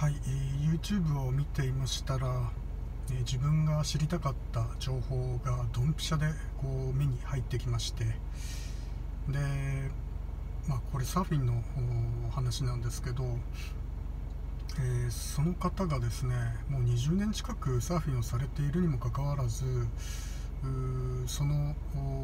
はい、YouTube を見ていましたら、自分が知りたかった情報がドンピシャで目に入ってきまして、で、これサーフィンのお話なんですけど、その方がですね、もう20年近くサーフィンをされているにもかかわらず、その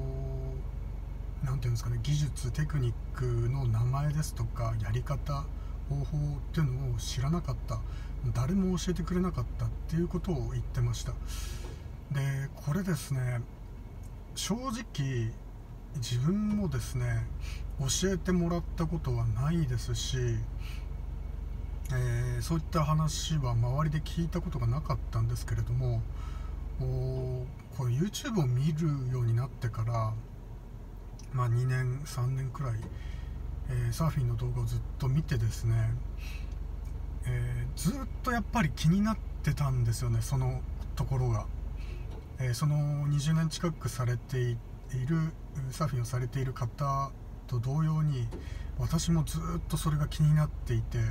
なんていうんですかね、技術テクニックの名前ですとかやり方、方法っていうのを知らなかった、誰も教えてくれなかったっていうことを言ってました。でこれですね、正直自分もですね教えてもらったことはないですし、そういった話は周りで聞いたことがなかったんですけれども、これ YouTube を見るようになってから、2年3年くらい、サーフィンの動画をずっと見てですね、ずっとやっぱり気になってたんですよね、そのところが。その20年近くされているサーフィンをされている方と同様に、私もずっとそれが気になっていて、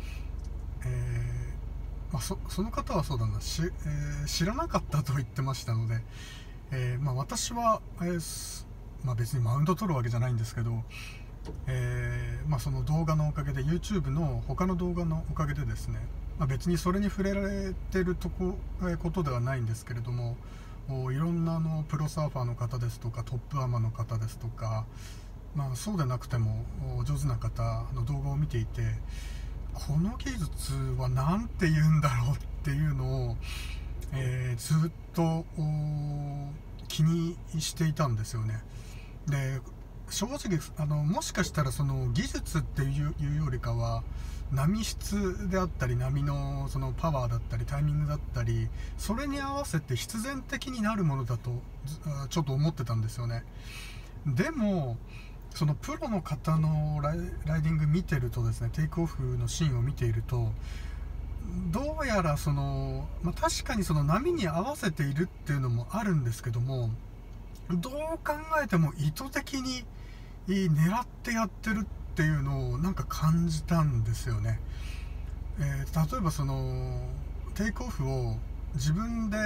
その方はそうだな、知らなかったと言ってましたので、私は、別にマウント取るわけじゃないんですけど、その動画のおかげで YouTube の他の動画のおかげでですね、別にそれに触れられてることではないんですけれども、いろんなプロサーファーの方ですとかトップアマの方ですとか、そうでなくても上手な方の動画を見ていて、この技術は何て言うんだろうっていうのを、ずっと気にしていたんですよね。で正直もしかしたらその技術っていうよりかは、波質であったり波のそのパワーだったりタイミングだったり、それに合わせて必然的になるものだとちょっと思ってたんですよね。でもそのプロの方のライディング見てるとですね、テイクオフのシーンを見ていると、どうやら確かにその波に合わせているっていうのもあるんですけども、どう考えても意図的に狙ってやってるっていうのをなんか感じたんですよね。例えばそのテイクオフを自分で、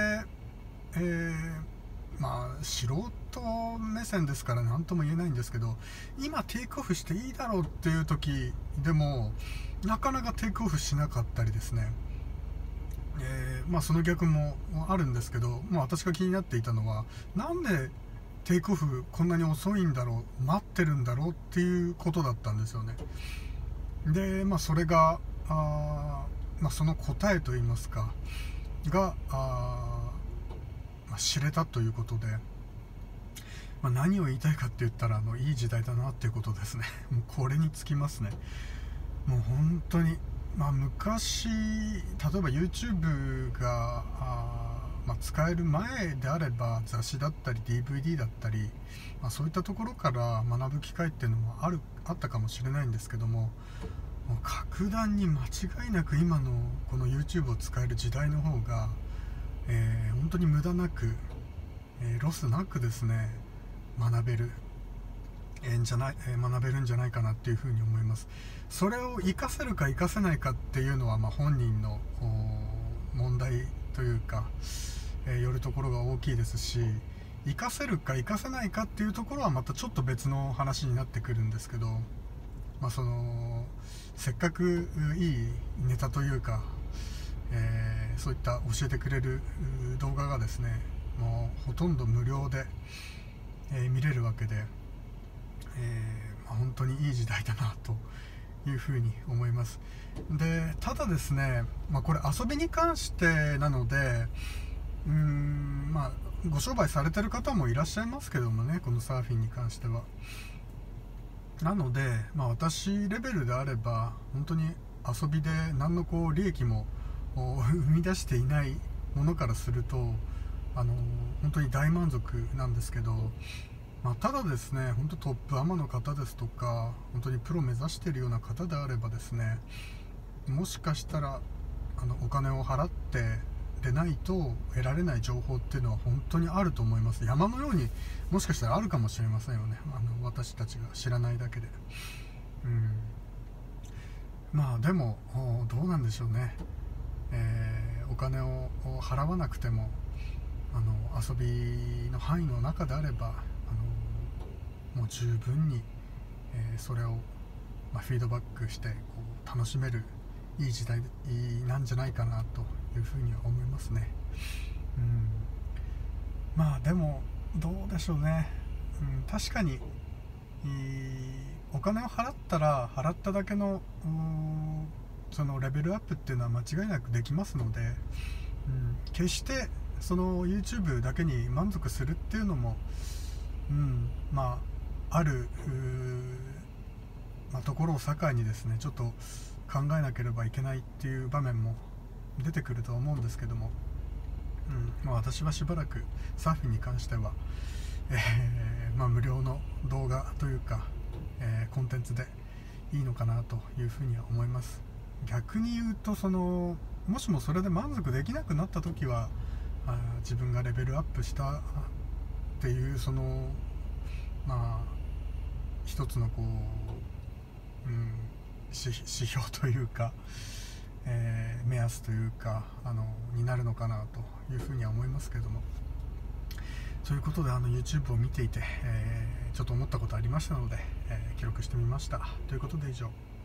素人目線ですから何とも言えないんですけど、今テイクオフしていいだろうっていう時でもなかなかテイクオフしなかったりですね、その逆もあるんですけど、私が気になっていたのは、なんでテイクオフこんなに遅いんだろう、待ってるんだろうっていうことだったんですよね。でそれがその答えといいますかが知れたということで、何を言いたいかって言ったら、いい時代だなっていうことですね。もうこれにつきますね。もう本当に、昔例えば YouTube が使える前であれば、雑誌だったり DVD だったり、そういったところから学ぶ機会っていうのもあったかもしれないんですけども、もう格段に間違いなく今のこの YouTube を使える時代の方が、本当に無駄なく、ロスなくですね学べる学べるんじゃないかなっていうふうに思います。それを活かせるか活かせないかっていうのは、本人の問題というか、よるところが大きいですし、活かせるか活かせないかっていうところはまたちょっと別の話になってくるんですけど、せっかくいいネタというか、そういった教えてくれる動画がですね、もうほとんど無料で、見れるわけで、本当にいい時代だなというふうに思います。でただですね、これ遊びに関してなので、ご商売されてる方もいらっしゃいますけどもね、このサーフィンに関しては。なので、私レベルであれば本当に遊びで何の利益も生み出していないものからすると、本当に大満足なんですけど、ただですね、本当トップアマの方ですとか、本当にプロ目指しているような方であればですね、もしかしたらお金を払ってでないと得られない情報っていうのは本当にあると思います。山のようにもしかしたらあるかもしれませんよね、私たちが知らないだけで。 まあでもどうなんでしょうね、お金を払わなくても遊びの範囲の中であればもう十分に、それを、フィードバックして楽しめるいい時代なんじゃないかなというふうには思いますね。まあでもどうでしょうね、確かにお金を払ったら払っただけのそのレベルアップっていうのは間違いなくできますので、決してその YouTube だけに満足するっていうのも、あるところを境にですね、ちょっと考えなければいけないっていう場面も出てくると思うんですけども、私はしばらくサーフィンに関しては、無料の動画というか、コンテンツでいいのかなというふうには思います。逆に言うともしもそれで満足できなくなった時は自分がレベルアップしたっていう一つの指標というか、目安というかになるのかなというふうには思いますけども、そういうことでYouTube を見ていて、ちょっと思ったことありましたので、記録してみました。ということで以上。